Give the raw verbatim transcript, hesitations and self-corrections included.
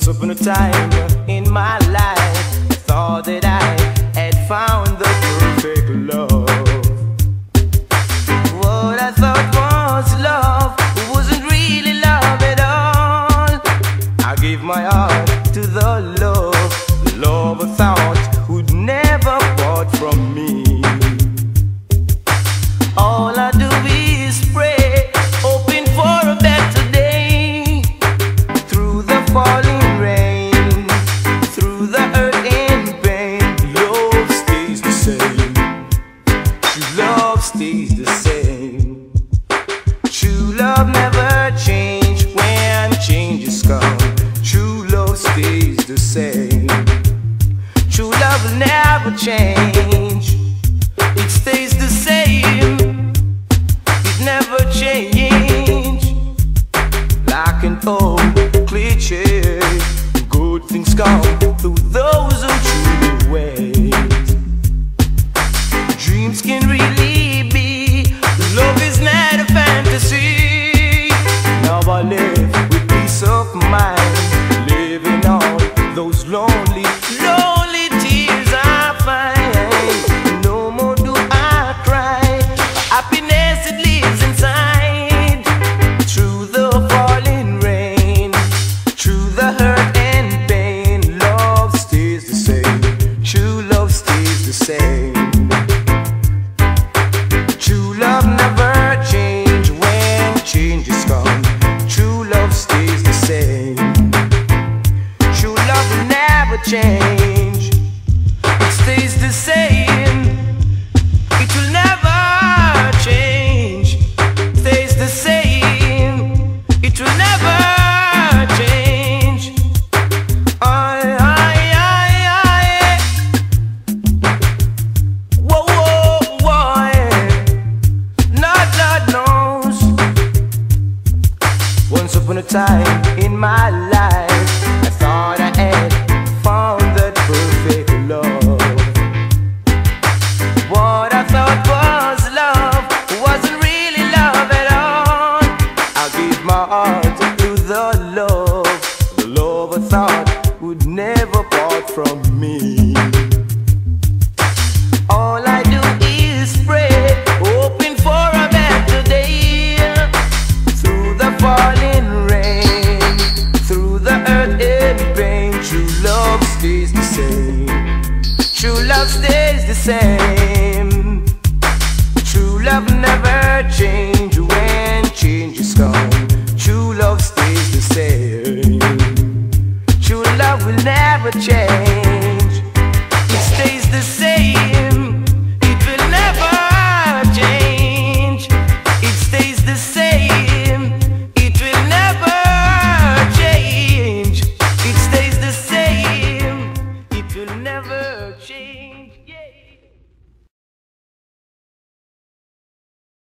Once upon a time in my life, I thought that I had found the perfect love. What I thought was love wasn't really love at all. I gave my heart to the love, the love I thought would never part from me. All I do is pray, hoping for a better day. Through the falling rain, through the hurt and pain, love stays the same. True love stays the same. True love never changes when changes come. True love stays the same. True love will never change. It stays the same. It never change. Like an old cliche, good things come through those who truly wait. Dreams can really be. Love is not a fantasy. Now I live with peace of mind, living on those lonely, lonely tears I find. No more do I cry. Happiness, it lives inside. Through the falling rain, through the hurt and pain, love stays the same. True love stays the same. True love never change when changes come. True love stays the same. True love will never change. It stays the same. It will never change. Stays the same. It will never change. I, I, I, I. Whoa, whoa, whoa, yeah. Lord, Lord knows. Once upon a time in my life, I thought I had found that perfect love. What I thought was love wasn't really love at all. I gave my heart to the love, the love I thought would never part from me. All I do is pray, hoping for a better day. Through the falling rain, through the hurt and pain, true love stays the same. True love stays the same.